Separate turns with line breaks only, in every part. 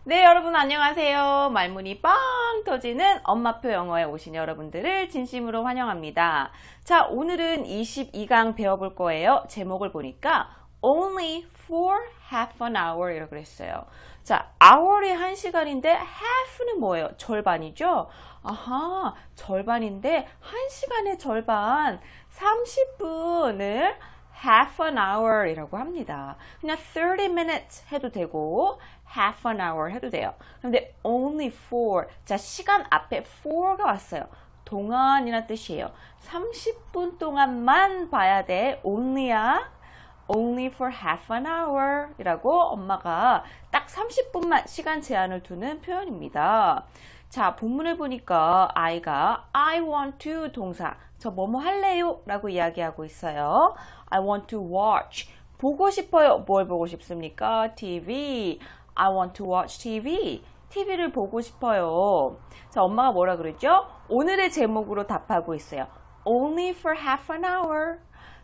네, 여러분 안녕하세요. 말문이 빵 터지는 엄마표 영어에 오신 여러분들을 진심으로 환영합니다. 자, 오늘은 22강 배워볼 거예요. 제목을 보니까 Only for half an hour 이라고 그랬어요. 자, hour이 1시간인데 half는 뭐예요? 절반이죠? 아하, 절반인데 1시간의 절반 30분을 half an hour 이라고 합니다. 그냥 30 minutes 해도 되고 half an hour 해도 돼요. 그런데 only for, 자, 시간 앞에 for가 왔어요. 동안이란 뜻이에요. 30분 동안만 봐야 돼. only야. only for half an hour 이라고 엄마가 딱 30분만 시간 제한을 두는 표현입니다. 자, 본문을 보니까 아이가 I want to 동사, 저 뭐뭐 할래요? 라고 이야기하고 있어요. I want to watch, 보고 싶어요. 뭘 보고 싶습니까? TV. I want to watch TV. TV를 보고 싶어요. 자, 엄마가 뭐라 그랬죠? 오늘의 제목으로 답하고 있어요. Only for half an hour.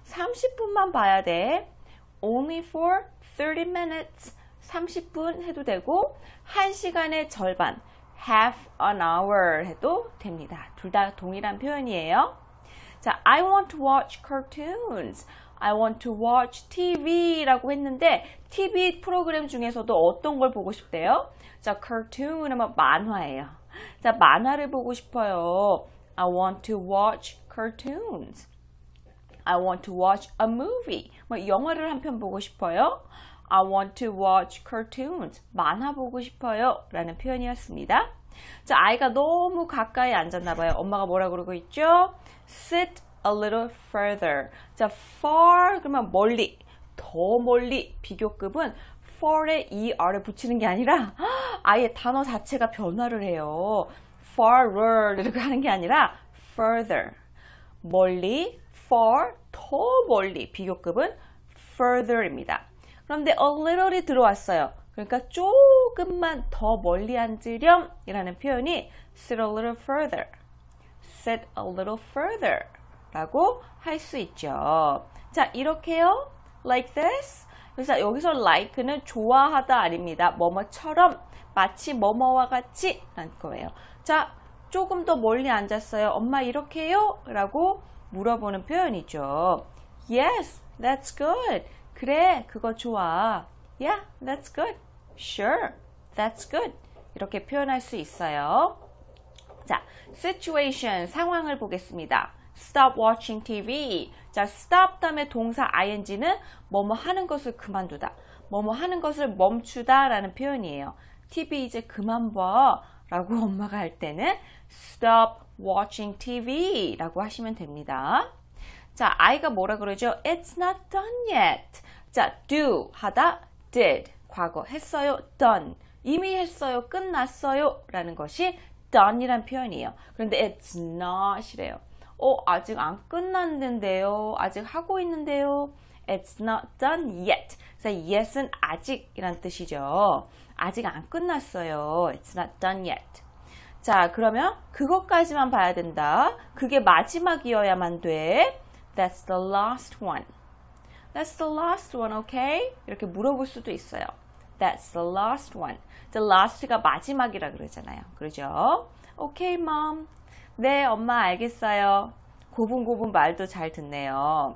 30분만 봐야 돼. Only for 30 minutes. 30분 해도 되고 1시간의 절반. half an hour 해도 됩니다. 둘 다 동일한 표현이에요. 자, I want to watch cartoons. I want to watch TV라고 했는데 TV 프로그램 중에서도 어떤 걸 보고 싶대요? 자, cartoon 하면 만화예요. 자, 만화를 보고 싶어요. I want to watch cartoons. I want to watch a movie. 뭐 영화를 한 편 보고 싶어요. I want to watch cartoons. 만화 보고 싶어요. 라는 표현이었습니다. 자, 아이가 너무 가까이 앉았나 봐요. 엄마가 뭐라 그러고 있죠? Sit a little further. 자, far 그러면 멀리, 더 멀리. 비교급은 far에 er를 붙이는 게 아니라 아예 단어 자체가 변화를 해요. farther 이렇게 하는 게 아니라 further. 멀리, far, 더 멀리. 비교급은 further입니다. 그런데 a little이 들어왔어요. 그러니까 조금만 더 멀리 앉으렴 이라는 표현이 sit a little further. sit a little further 라고 할 수 있죠. 자, 이렇게요. like this. 그래서 여기서 like는 좋아하다 아닙니다. 뭐뭐처럼, 마치 뭐뭐와 같이 라는 거예요. 자, 조금 더 멀리 앉았어요. 엄마 이렇게요? 라고 물어보는 표현이죠. Yes, that's good. 그래, 그거 좋아. Yeah, that's good. Sure, that's good. 이렇게 표현할 수 있어요. 자, situation, 상황을 보겠습니다. Stop watching TV. 자, stop 다음에 동사 ing는 뭐뭐 하는 것을 그만두다. 뭐뭐 하는 것을 멈추다 라는 표현이에요. TV 이제 그만 봐 라고 엄마가 할 때는 Stop watching TV 라고 하시면 됩니다. 자, 아이가 뭐라 그러죠? It's not done yet. 자, do 하다 did. 과거 했어요. done. 이미 했어요. 끝났어요. 라는 것이 done이란 표현이에요. 그런데 it's not 이래요. 아직 안 끝났는데요. 아직 하고 있는데요. It's not done yet. 그래서 yet은 아직이란 뜻이죠. 아직 안 끝났어요. It's not done yet. 자, 그러면 그것까지만 봐야 된다. 그게 마지막이어야만 돼. That's the last one. That's the last one, okay? 이렇게 물어볼 수도 있어요. That's the last one. The last가 마지막이라 그러잖아요. 그러죠? Okay, mom. 네, 엄마 알겠어요. 고분고분 말도 잘 듣네요.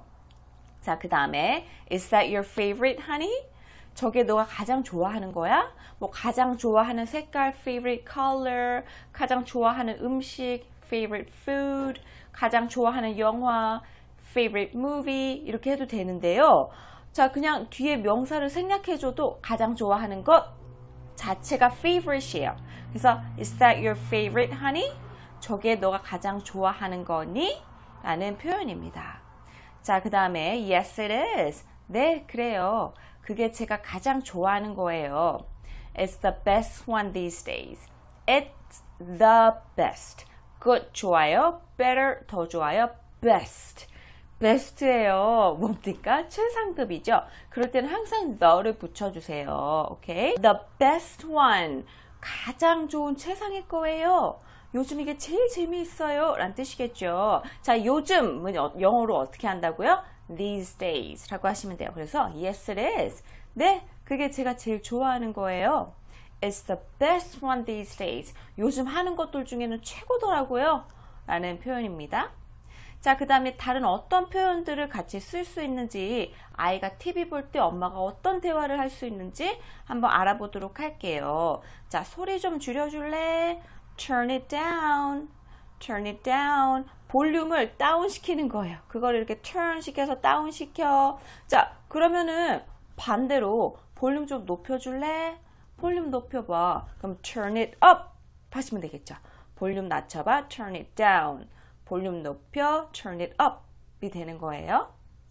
자, 그 다음에 Is that your favorite, honey? 저게 너가 가장 좋아하는 거야? 뭐 가장 좋아하는 색깔, favorite color, 가장 좋아하는 음식, favorite food, 가장 좋아하는 영화, favorite movie 이렇게 해도 되는데요. 자, 그냥 뒤에 명사를 생략해줘도 가장 좋아하는 것 자체가 favorite이에요. 그래서 Is that your favorite, honey? 저게 너가 가장 좋아하는 거니? 라는 표현입니다. 자, 그 다음에 Yes, it is. 네, 그래요. 그게 제가 가장 좋아하는 거예요. It's the best one these days. It's the best. good, 좋아요. better, 더 좋아요. best. best예요. 뭡니까? 최상급이죠. 그럴 때는 항상 the를 붙여주세요. 오케이? The best one. 가장 좋은 최상의 거예요. 요즘 이게 제일 재미있어요. 라는 뜻이겠죠. 자, 요즘은 영어로 어떻게 한다고요? These days 라고 하시면 돼요. 그래서 yes it is. 네, 그게 제가 제일 좋아하는 거예요. is the best one these days. 요즘 하는 것들 중에는 최고더라고요. 라는 표현입니다. 자, 그 다음에 다른 어떤 표현들을 같이 쓸 수 있는지, 아이가 TV 볼 때 엄마가 어떤 대화를 할 수 있는지 한번 알아보도록 할게요. 자, 소리 좀 줄여줄래? Turn it down. Turn it down. 볼륨을 다운 시키는 거예요. 그걸 이렇게 turn 시켜서 다운 시켜. 자, 그러면은 반대로 볼륨 좀 높여줄래? 볼륨 높여봐. 그럼 turn it up 하시면 되겠죠. 볼륨 낮춰봐. turn it down. 볼륨 높여. turn it up이 되는 거예요.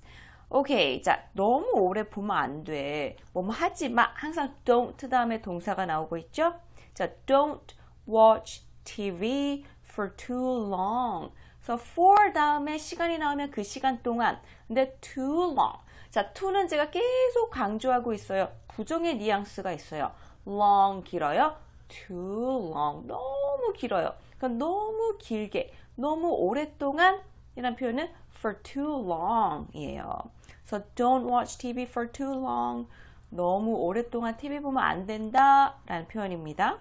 오케이. 자, 너무 오래 보면 안 돼. 뭐뭐 하지 마. 항상 don't 다음에 동사가 나오고 있죠. 자, don't watch TV for too long. 그래서 for 다음에 시간이 나오면 그 시간 동안. 근데 too long. 자, to는 제가 계속 강조하고 있어요. 부정의 뉘앙스가 있어요. long 길어요. too long. 너무 길어요. 그러니까 너무 길게, 너무 오랫동안 이란 표현은 for too long 이에요. 그래서 don't watch TV for too long. 너무 오랫동안 TV 보면 안 된다 라는 표현입니다.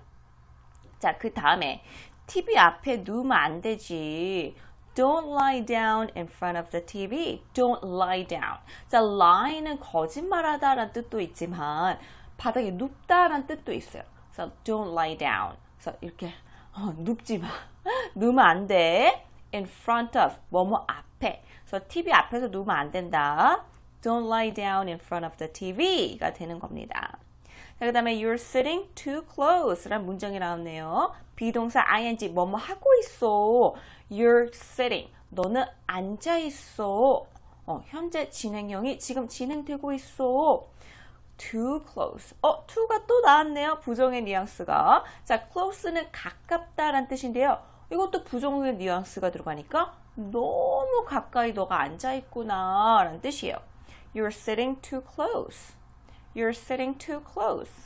자, 그 다음에 TV 앞에 누우면 안 되지. Don't lie down in front of the TV. Don't lie down. 자, lie는 거짓말하다 라는 뜻도 있지만 바닥에 눕다라는 뜻도 있어요. 그래서 don't lie down. 그래서 이렇게 눕지 마. 누우면 안 돼. In front of, 뭐뭐 앞에. 그래서 TV 앞에서 누우면 안 된다. Don't lie down in front of the TV가 되는 겁니다. 자, 그 다음에 you're sitting too close 라는 문장이 나왔네요. 비동사 ing 뭐뭐 하고 있어. You're sitting. 너는 앉아 있어. 현재 진행형이 지금 진행되고 있어. Too close. to가 또 나왔네요. 부정의 뉘앙스가. 자, close는 가깝다라는 뜻인데요. 이것도 부정의 뉘앙스가 들어가니까 너무 가까이 너가 앉아 있구나 라는 뜻이에요. You're sitting too close. You're sitting too close.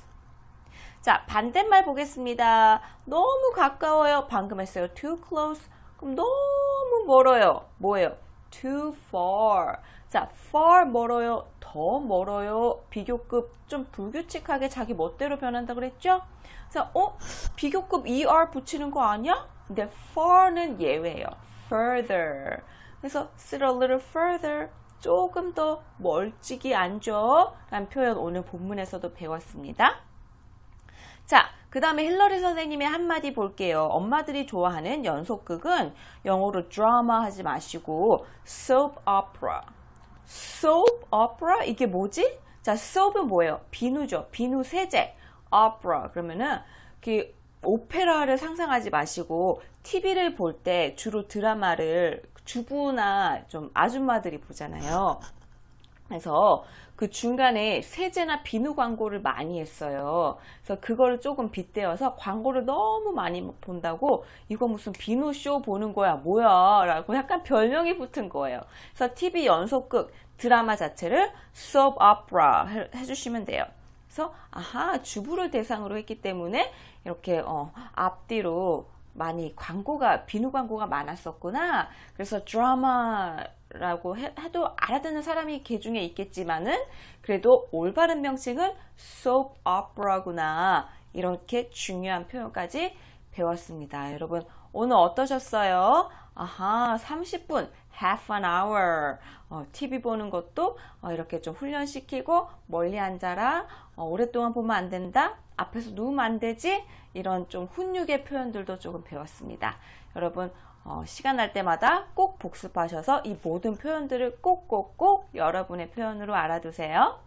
자, 반대말 보겠습니다. 너무 가까워요. 방금 했어요. Too close. 그럼 너무 멀어요. 뭐예요? Too far. 자, far 멀어요. 더 멀어요. 비교급 좀 불규칙하게 자기 멋대로 변한다 그랬죠? 자, 비교급 er 붙이는 거 아니야? 근데 far는 예외예요. further. 그래서 sit a little further. 조금 더 멀찍이 앉아 라는 표현 오늘 본문에서도 배웠습니다. 자, 그 다음에 힐러리 선생님의 한마디 볼게요. 엄마들이 좋아하는 연속극은 영어로 드라마 하지 마시고 soap opera. soap opera? 이게 뭐지? 자, soap은 뭐예요? 비누죠. 비누 세제. opera. 그러면은 그 오페라를 상상하지 마시고 TV를 볼 때 주로 드라마를 주부나 좀 아줌마들이 보잖아요. 그래서 그 중간에 세제나 비누 광고를 많이 했어요. 그래서 그거를 조금 빗대어서 광고를 너무 많이 본다고 이거 무슨 비누 쇼 보는 거야 뭐야 라고 약간 별명이 붙은 거예요. 그래서 TV 연속극 드라마 자체를 soap opera 해주시면 돼요. 그래서 아하, 주부를 대상으로 했기 때문에 이렇게 앞뒤로 많이 비누 광고가 많았었구나. 그래서 드라마라고 해도 알아듣는 사람이 개 중에 있겠지만은 그래도 올바른 명칭은 soap opera구나. 이렇게 중요한 표현까지 배웠습니다. 여러분 오늘 어떠셨어요? 아하, 30분, half an hour. TV 보는 것도 이렇게 좀 훈련시키고 멀리 앉아라. 오랫동안 보면 안 된다. 앞에서 누우면 안 되지. 이런 좀 훈육의 표현들도 조금 배웠습니다. 여러분 시간 날 때마다 꼭 복습하셔서 이 모든 표현들을 꼭꼭꼭 여러분의 표현으로 알아두세요.